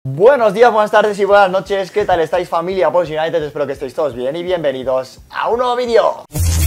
Buenos días, buenas tardes y buenas noches. ¿Qué tal estáis, familia Pols United? Espero que estéis todos bien y bienvenidos a un nuevo vídeo.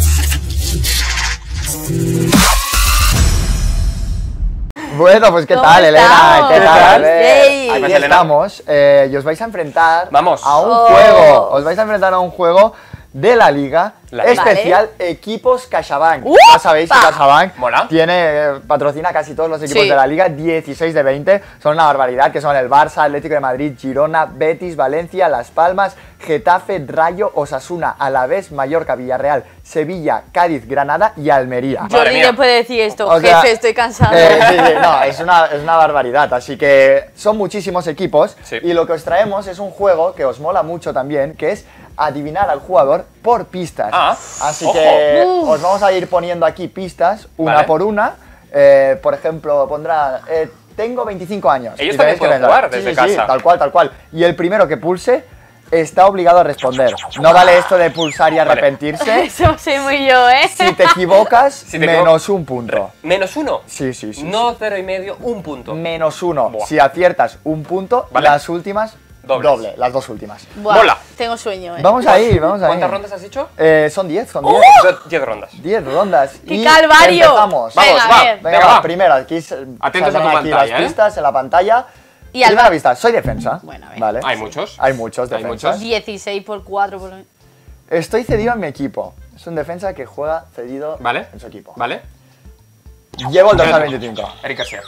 Bueno, pues ¿qué tal, Elena? ¿Qué tal? Aquí estamos y os vais a enfrentar a un juego. Os vais a enfrentar a un juego de la Liga especial Equipos CaixaBank. Ya sabéis que CaixaBank patrocina casi todos los equipos de la Liga, 16 de 20. Son una barbaridad, que son el Barça, Atlético de Madrid, Girona, Betis, Valencia, Las Palmas, Getafe, Rayo, Osasuna, Alavés, Mallorca, Villarreal, Sevilla, Cádiz, Granada y Almería. Jordi no puede decir esto, o sea, jefe, estoy cansado. No, es una barbaridad. Así que son muchísimos equipos y lo que os traemos es un juego que os mola mucho también, que es adivinar al jugador por pistas. Así que os vamos a ir poniendo aquí pistas, una por una. Por ejemplo, pondrá, tengo 25 años. Ellos también pueden jugar desde casa. Sí, tal cual, tal cual. Y el primero que pulse está obligado a responder. No vale esto de pulsar y arrepentirse. Eso soy muy yo, ¿eh? Si te equivocas, menos un punto. ¿Menos uno? Sí. No 0,5, un punto. Menos uno. Si aciertas un punto, las últimas doble, las dos últimas. Mola. Tengo sueño, Vamos ahí, vamos ahí. ¿Cuántas rondas has hecho? Son 10, son 10 rondas. 10 rondas. ¡Qué calvario! Empezamos. Venga, va. Primero, aquí atentos a tu aquí pantalla, las pistas en la pantalla. Y primera pista, soy defensa. Bueno, vale. Hay muchos. Hay muchos defensas. 16 por 4 por... Estoy cedido en mi equipo. Es un defensa que juega cedido en su equipo. Vale. Llevo el dorsal 25. Eric García.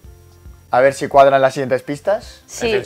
A ver si cuadran las siguientes pistas. Sí.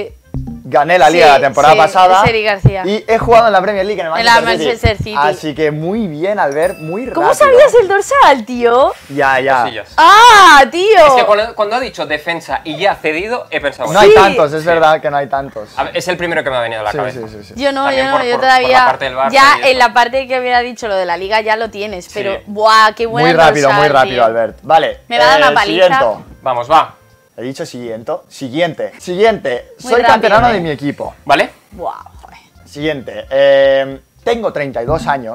Gané la Liga la temporada pasada. Eric García. Y he jugado en la Premier League en el Manchester City. Así que muy bien, Albert, muy rápido. ¿Cómo sabías el dorsal, tío? Ya. ¡Ah, tío! Es que cuando ha dicho defensa y ya cedido, he pensado... No hay tantos, es verdad que no hay tantos. A ver, es el primero que me ha venido a la cabeza. Sí. Yo no, yo Por todavía... la parte del Barça ya en la parte que hubiera dicho lo de la Liga ya lo tienes, pero... ¡Buah, qué bueno! Muy rápido, Albert. Vale. Me va a dar una paliza. Siguiente. Vamos, va. He dicho siguiente. Soy rápido, canterano de mi equipo. ¿Vale? ¡Buah, joder! Siguiente. Tengo 32 años.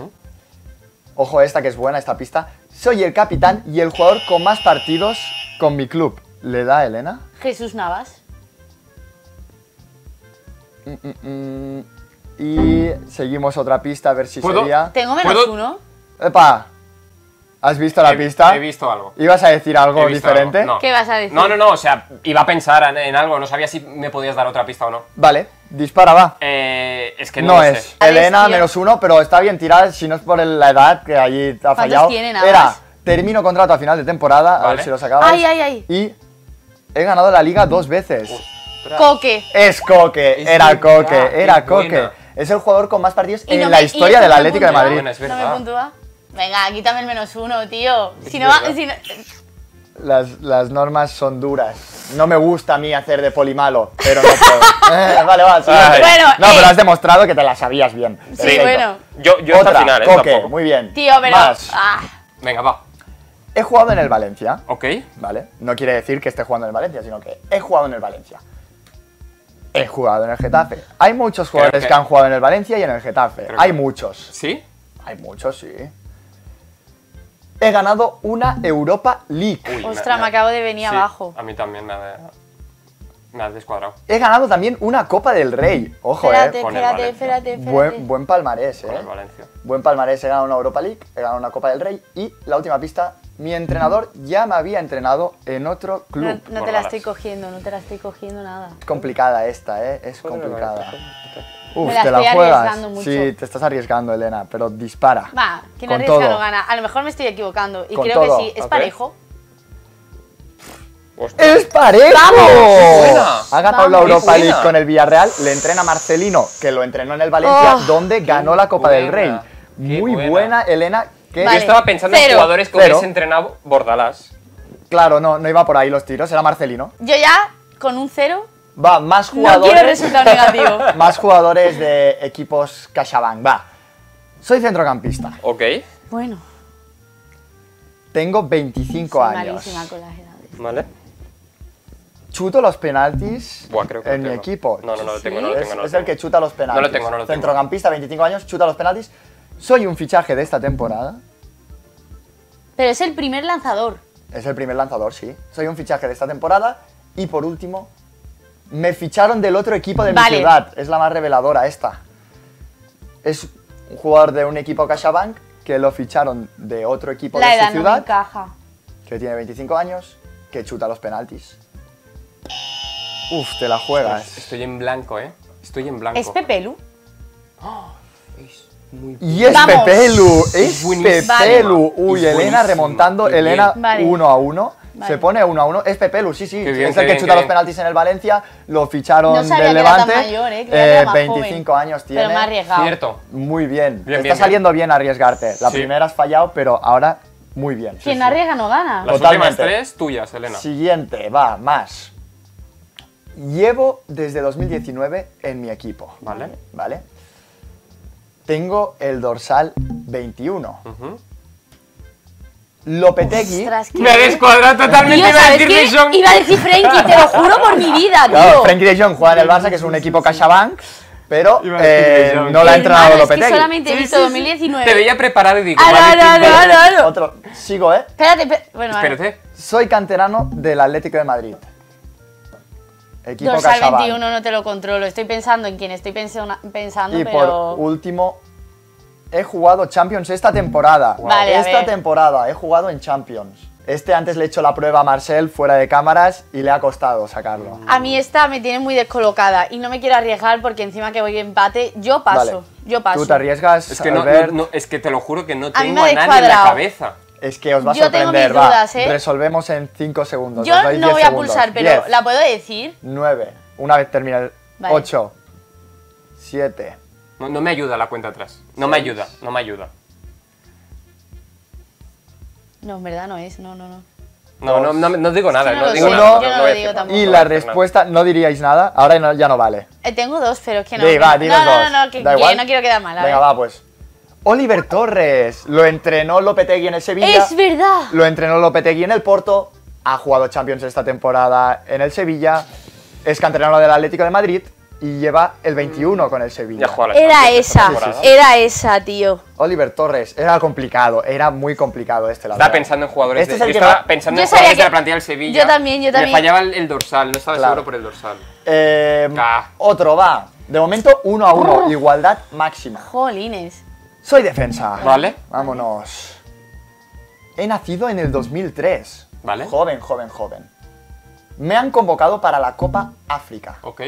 Ojo esta que es buena, esta pista. Soy el capitán y el jugador con más partidos con mi club. ¿Le da Elena? Jesús Navas. Y seguimos otra pista a ver si sería... Tengo menos uno. ¡Epa! ¿Has visto la pista? He visto algo. ¿Ibas a decir algo diferente? Algo. No. ¿Qué vas a decir? No, o sea, iba a pensar en algo, no sabía si me podías dar otra pista o no. Vale, dispara, va. Es que no lo es. sé. Elena, menos uno, pero está bien tirar, si no es por la edad, que allí te ha fallado. Tiene, nada Era, más? termino contrato a final de temporada, a ver si lo sacabas. Ay. Y he ganado la Liga 2 veces. Coque. Es Coque, era Coque. Es el jugador con más partidos en la historia del Atlético de Madrid. ¿No me puntúa? Venga, quítame el menos uno, tío. Las normas son duras. No me gusta a mí hacer de polimalo, pero no puedo. Vale, siguiente. No, pero has demostrado que te la sabías bien. Sí, bueno. Yo hasta el final, Coque, tampoco. muy bien. Tío, pero... Venga, va. He jugado en el Valencia. Ok. Vale. No quiere decir que esté jugando en el Valencia, sino que he jugado en el Valencia. He jugado en el Getafe. Hay muchos jugadores que han jugado en el Valencia y en el Getafe. Hay muchos. ¿Sí? Hay muchos, sí. He ganado una Europa League. Ostras, me acabo de venir abajo. A mí también me ha descuadrado. He ganado también una Copa del Rey. Ojo, Espérate. Buen palmarés, Con el Valencia. Buen palmarés. He ganado una Europa League, he ganado una Copa del Rey. Y la última pista, mi entrenador ya me había entrenado en otro club. No te la estoy cogiendo, nada. Es complicada esta, es complicada. Me la te la estoy juegas. arriesgando mucho. Sí, te estás arriesgando, Elena, pero dispara. Va, quien Con arriesga todo. no gana. A lo mejor me estoy equivocando y Con creo todo. que sí. ¿Es parejo? ¡Es parejo! ¡Vamos! Ha ganado la Europa League con el Villarreal, le entrena Marcelino, que lo entrenó en el Valencia, donde ganó la Copa del Rey. Muy buena, Elena. Yo estaba pensando en jugadores que hubiese entrenado Bordalás. Claro, no iba por ahí los tiros, era Marcelino. Yo ya, con un 0... Va, más jugadores. No quiero resultado negativo. Más jugadores de equipos CaixaBank. Va. Soy centrocampista. Ok. Bueno. Tengo 25 años. Malísima con las edades. Vale. Chuto los penaltis creo que en mi equipo. No lo tengo. Es el que chuta los penaltis. No lo tengo. Centrocampista, 25 años, chuta los penaltis. Soy un fichaje de esta temporada. Pero es el primer lanzador. Es el primer lanzador, sí. Soy un fichaje de esta temporada. Y por último, Me ficharon del otro equipo de mi ciudad. Es la más reveladora esta. Es un jugador de un equipo CaixaBank que lo ficharon de otro equipo de su ciudad. No encaja. Que tiene 25 años, que chuta los penaltis. Uf, te la juegas. Estoy en blanco, ¿eh? Estoy en blanco. ¿Es Pepelu? Oh, es muy... Y es Pepelu, es Pepelu. Uy, Elena remontando, Elena 1-1. Vale. Se pone 1-1, es Pepelu, sí, sí. Bien, es el que chuta los penaltis en el Valencia, lo ficharon del Levante. Era tan mayor, que era 25 joven. Años tiene. Pero me ha arriesgado. Cierto. Muy bien. Está saliendo bien arriesgarte. La primera has fallado, pero ahora muy bien. Quien arriesga no gana. Las últimas 3 tuyas, Elena. Siguiente, va, más. Llevo desde 2019 en mi equipo. Vale. Tengo el dorsal 21. Lopetegui. Ostras, me ha descuadrado totalmente. Dios, iba a decir Frenkie, te lo juro por mi vida, tío. Claro, Frenkie de Jong juega en el Barça, que es un equipo CaixaBank, pero no la ha entrenado Lopetegui. Es que solamente he visto 2019. Te veía preparado y digo, Otro. Sigo, ¿eh? Espérate, bueno, espérate. Soy canterano del Atlético de Madrid. Equipo dorsal CaixaBank. 21 no te lo controlo. Estoy pensando en quién estoy pensando, y pero... por último, he jugado Champions esta temporada. Vale, esta temporada he jugado en Champions. Antes le he hecho la prueba a Marcel fuera de cámaras y le ha costado sacarlo. A mí esta me tiene muy descolocada y no me quiero arriesgar porque encima que voy empate, yo paso. Yo paso. ¿Tú te arriesgas? Es que, es que te lo juro que no tengo a nadie en la cabeza. Es que os va a sorprender. Yo tengo mis dudas, Resolvemos en 5 segundos. Yo no voy a pulsar, pero 10, ¿la puedo decir? 9. Una vez termina el 8. 7. No me ayuda la cuenta atrás. No me ayuda. No, en verdad no es. No digo nada. No digo nada. Yo no lo digo tampoco. Y la respuesta, no diríais nada. Ahora ya no vale. Tengo 2, pero es que no. Dinos dos. No, que no quiero quedar mal. Venga, va, pues. Oliver Torres. Lo entrenó Lopetegui en el Sevilla. ¡Es verdad! Lo entrenó Lopetegui en el Porto. Ha jugado Champions esta temporada en el Sevilla. Es canterano del Atlético de Madrid. Y lleva el 21 con el Sevilla. Era esa, tío. Oliver Torres, era complicado, era muy complicado Estaba pensando en jugadores estaba pensando en jugadores de la plantilla del Sevilla. Yo también. Me fallaba el dorsal, no estaba seguro por el dorsal. Otro, va. De momento 1-1, igualdad máxima. Jolines. Soy defensa. Vale. Vámonos. He nacido en el 2003. Vale. Joven. Me han convocado para la Copa África. Ok.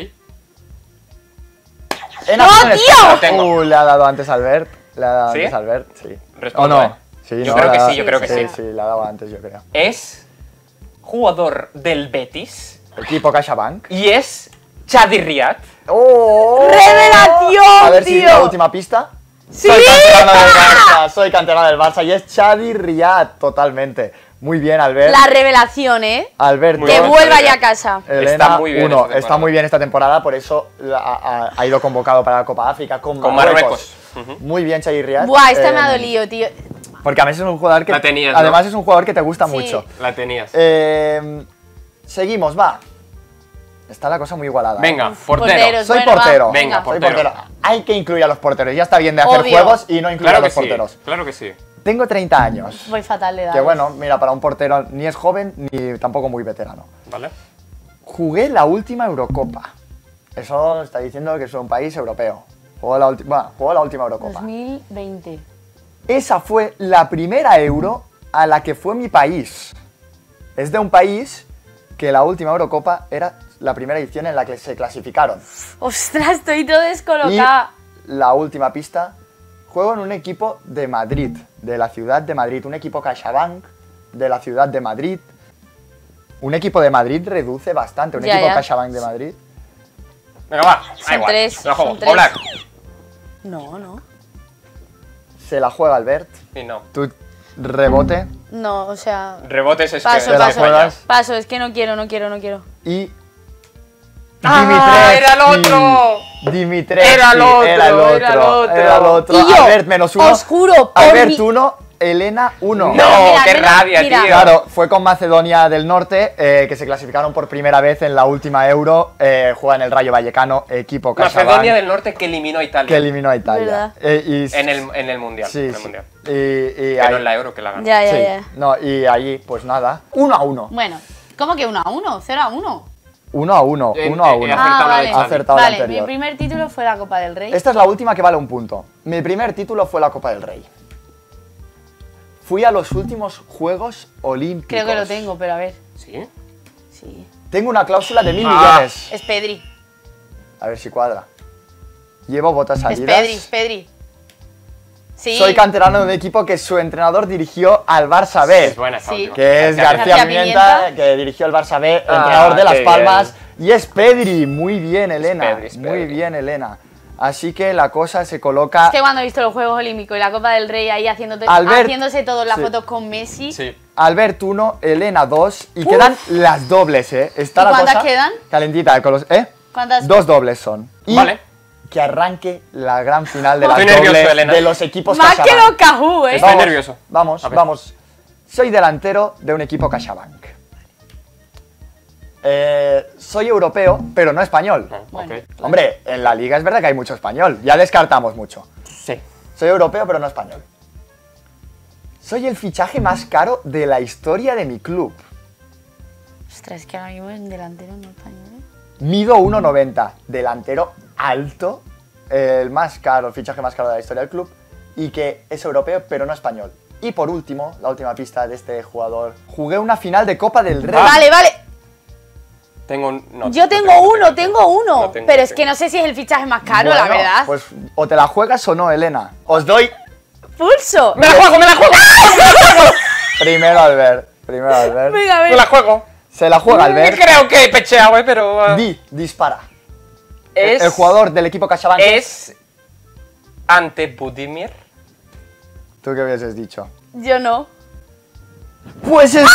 ¡No, tío! Le ha dado antes a Albert. Sí. ¿O no? Sí, yo creo que sí. Sí, le ha dado antes, yo creo. Es jugador del Betis. Equipo CaixaBank. Y es Chadi Riad. ¡Oh! ¡Revelación, A ver tío! si es la última pista. ¡Sí! Soy canterano del Barça y es Chadi Riad, totalmente. Muy bien, Albert. La revelación, Albert, que vuelva ya a casa. Elena, está muy bien esta temporada, por eso ha ido convocado para la Copa África con Marruecos. Muy bien, Chadi Riad. Buah, esta me ha dolido, tío. Porque además es un jugador que... La tenías, además es un jugador que te gusta mucho. La tenías. Seguimos, va. Está la cosa muy igualada. Venga, portero. Soy portero. Venga, portero. Hay que incluir a los porteros. Ya está bien de hacer juegos y no incluir a los porteros. Claro que sí. Tengo 30 años. Voy fatal de edad. Que bueno, mira, para un portero ni es joven ni tampoco muy veterano. Vale. Jugué la última Eurocopa. Eso está diciendo que soy un país europeo. Jugó la última Eurocopa. 2020. Esa fue la primera Euro a la que fue mi país. Es de un país que la última Eurocopa era la primera edición en la que se clasificaron. ¡Ostras, estoy todo descolocada! Y la última pista, juego en un equipo de Madrid, de la ciudad de Madrid, un equipo CaixaBank de la ciudad de Madrid. Un equipo de Madrid reduce bastante, un equipo CaixaBank de Madrid. Venga, va, son tres. No. Se la juega Albert. Y no. ¿Tú rebote? No, o sea... Rebotes es paso, que... Paso, es que no quiero. Y... ¡Ah, era el otro! Dimitrescu. Era el otro. Y yo, Albert -1. os juro, Albert 1, Elena 1. No, mira, qué rabia, tío. Claro, fue con Macedonia del Norte, que se clasificaron por primera vez en la última Euro. Juega en el Rayo Vallecano, equipo CaixaBank. Macedonia del Norte que eliminó a Italia. En el Mundial. Sí, en el sí. Mundial. Pero en la Euro que la ganó. Ya. No, y allí, pues nada, 1-1. Bueno, ¿cómo que 1-1? 0-1. 1-1, 1-1. Vale. Ha acertado el anterior. Mi primer título fue la Copa del Rey. Esta es la última que vale un punto. Mi primer título fue la Copa del Rey. Fui a los últimos Juegos Olímpicos. Creo que lo tengo, pero a ver. ¿Sí? Sí. Tengo una cláusula de 1.000 millones. Es Pedri. A ver si cuadra. Llevo botas Es Adidas. Pedri, es Pedri. Sí. Soy canterano de un equipo que su entrenador dirigió al Barça B. Es buena esa última. Que es García Pimienta, que dirigió al Barça B, entrenador de Las Palmas. Y es Pedri. Muy bien, Elena. Es Pedri. Muy bien, Elena. Así que la cosa se coloca... Es que cuando he visto los Juegos Olímpicos y la Copa del Rey ahí haciéndose todas las fotos con Messi. Sí. Albert 1, Elena 2 y quedan las dobles, ¿eh? Está la cuántas cosa quedan? calentita. Con los, ¿Cuántas? 2 dobles son. Y vale. que arranque la gran final de las Estoy nervioso, dobles Elena. de los equipos Más que CaixaBank. los Cajú, ¿eh? Estoy nervioso. Vamos. Soy delantero de un equipo CaixaBank. Soy europeo, pero no español. Bueno. Ok. Hombre, en la liga es verdad que hay mucho español. Ya descartamos mucho. Sí. Soy europeo, pero no español. Soy el fichaje más caro de la historia de mi club. Ostras, es que ahora mismo en delantero no español. Mido 1,90. Delantero alto. El más caro, el fichaje más caro de la historia del club. Y que es europeo, pero no español. Y por último, la última pista de este jugador. Jugué una final de Copa del Rey. Vale. Yo tengo uno. Pero es que no sé si es el fichaje más caro, la Bueno, verdad. Pues o te la juegas o no, Elena. Os doy ¡Pulso! ¡Me la juego! primero Albert. Venga, ¡Me la juego! Se la juega Albert. Creo que he pecheado, pero... Dispara. Es... El jugador del equipo CaixaBank Es... Ante Budimir. ¿Tú qué hubieses dicho? Yo no. Pues es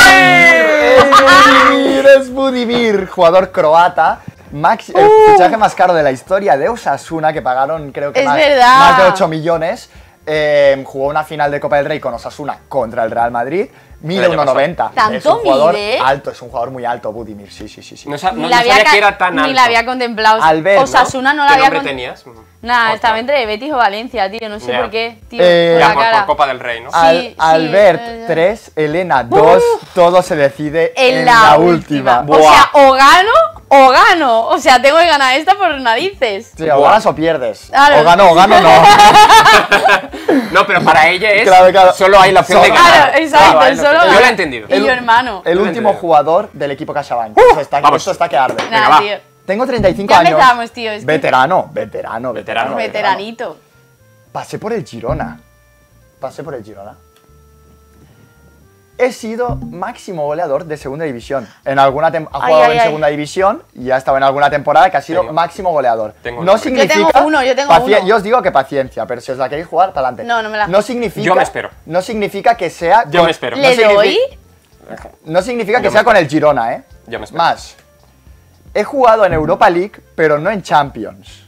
Budimir, jugador croata. El fichaje más caro de la historia de Osasuna, que pagaron creo que Es más verdad. de 8 millones. Jugó una final de Copa del Rey con Osasuna contra el Real Madrid. Mide El año 1,90. ¿Tanto es un jugador mide? alto, es un jugador muy alto, Budimir. Sí. No sabía que era tan alto. Ni la había contemplado. Albert, Osasuna no la ¿Qué había nombre tenías? Nada, Otra. estaba entre Betis o Valencia, tío. No sé Ya. por qué, tío. Eh, por Ya, la cara. por Copa del Rey, ¿no? Sí, Albert 3, Elena 2. Todo se decide En la última. O sea, o gano. O sea, tengo que ganar esta por narices. Sí, o ganas o pierdes. Claro. O gano no. No, pero para ella es... Claro. Solo hay la opción de ganar. Claro, exacto, Claro, solo yo gana. lo he entendido. Y yo, hermano. El Yo lo último entiendo. jugador del equipo CaixaBank. Esto está que arde. Nada, va. tío. Tengo 35 Ya años. empezamos, tío. Es que- Veterano. Veteranito. Pasé por el Girona. He sido máximo goleador de segunda división. Ha jugado en segunda división y ha estado en alguna temporada que ha sido máximo goleador. Tengo significa. Yo tengo uno. Yo os digo que paciencia, pero si os la queréis jugar, para adelante. No me la No significa. Yo me espero. No significa que sea. Yo me espero. ¿Le doy? No significa Yo que me sea con espero. el Girona, ¿eh? Yo me espero. Más. He jugado en Europa League, pero no en Champions.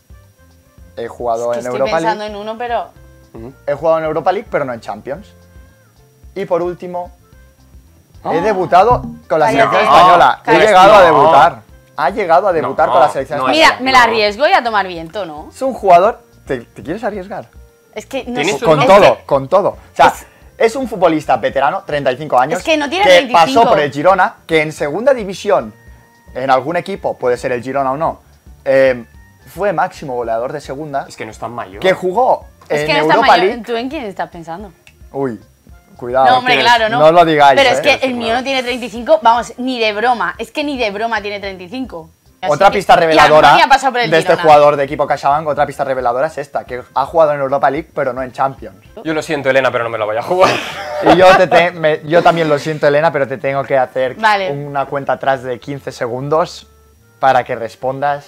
He jugado Que en estoy Europa pensando League. en uno, pero... He jugado en Europa League, pero no en Champions. Y por último, he debutado con la Cállate. selección española. He Cállate. llegado a No. debutar. Ha llegado a debutar con la selección no, española. Mira, me la arriesgo y a tomar viento, ¿no? Es un jugador. ¿Te quieres arriesgar? Es que no ¿Tienes sé. un- Con todo. O sea, es un futbolista veterano, 35 años. Es que no tiene que 35. pasó por el Girona, que en segunda división, en algún equipo, puede ser el Girona o no, fue máximo goleador de segunda. Es que no es tan mayor. Que jugó Es en que no está Europa mayor. League. ¿Tú en quién estás pensando? Uy, cuidado. No, hombre, que claro, ¿no? No lo digáis. Pero es que ¿eh? el mío no tiene 35, vamos, ni de broma. Es que ni de broma tiene 35. Así Otra que- pista reveladora Y Armani ha pasado por el de este Girona. jugador de equipo CaixaBank, otra pista reveladora es esta, que ha jugado en Europa League, pero no en Champions. Yo lo siento, Elena, pero no me la voy a jugar. Y yo también lo siento, Elena, pero te tengo que hacer Vale. una cuenta atrás de 15 segundos para que respondas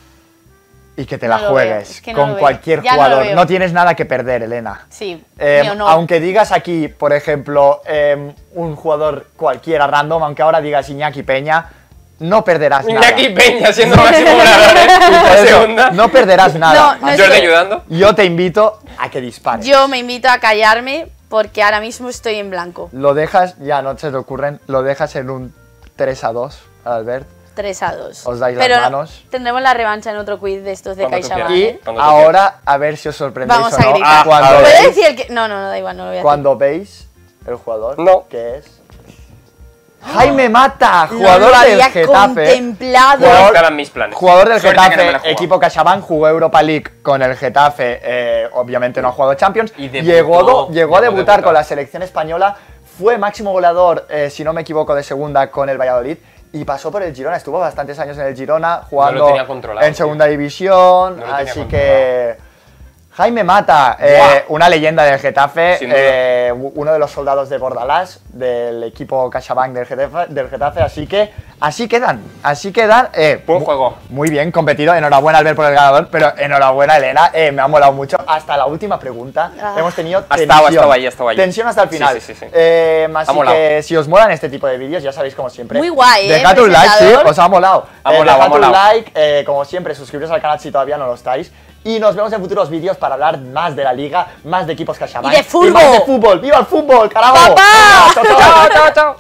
y que te la No lo juegues veo, es que no con lo veo. cualquier Ya no lo jugador. veo. No tienes nada que perder, Elena. Sí, mío no. Aunque digas aquí, por ejemplo, un jugador cualquiera random, aunque ahora digas Iñaki Peña, no perderás nada. Iñaki Peña siendo máximo goleador Por en eso, segunda. no perderás nada. No, no Jordi sé. ayudando. Yo te invito a que dispares. Yo me invito a callarme porque ahora mismo estoy en blanco. Lo dejas, ya no se te ocurren, lo dejas en un 3-2, Albert. 3-2. Os dais las Pero manos. tendremos la revancha en otro quiz de estos de Cuando tú CaixaBank. quieras. ¿eh? Cuando tú Ahora, a ver si os sorprendéis Vamos o a no. gritar. Cuando, a ver. ¿Puedes veis, decir el que.? No, da igual, no lo voy a cuando veis el jugador No. que es. Jaime Mata, jugador del Getafe. Contemplado. Jugador del Getafe, equipo CaixaBank, jugó Europa League con el Getafe, obviamente no ha jugado Champions. Y llegó a debutar con la selección española, fue máximo goleador, si no me equivoco, de segunda con el Valladolid. Y pasó por el Girona, estuvo bastantes años en el Girona, jugando en segunda división, así que... Jaime Mata, una leyenda del Getafe, uno de los soldados de Bordalás, del equipo CaixaBank del Getafe, así quedan. Buen juego. Muy bien competido, enhorabuena Albert por el ganador, pero enhorabuena Elena, me ha molado mucho. Hasta la última pregunta hemos tenido tensión. Ha estado ahí. Tensión hasta el final. Sí. Así que si os molan este tipo de vídeos, ya sabéis como siempre. Muy guay, dejad un like, sí, os ha molado. Dejad un like, como siempre, suscribiros al canal si todavía no lo estáis. Y nos vemos en futuros vídeos para hablar más de la liga, más de equipos CaixaBank. Y de fútbol. Y más de fútbol. ¡Viva el fútbol, carajo! ¡Papá! Chao.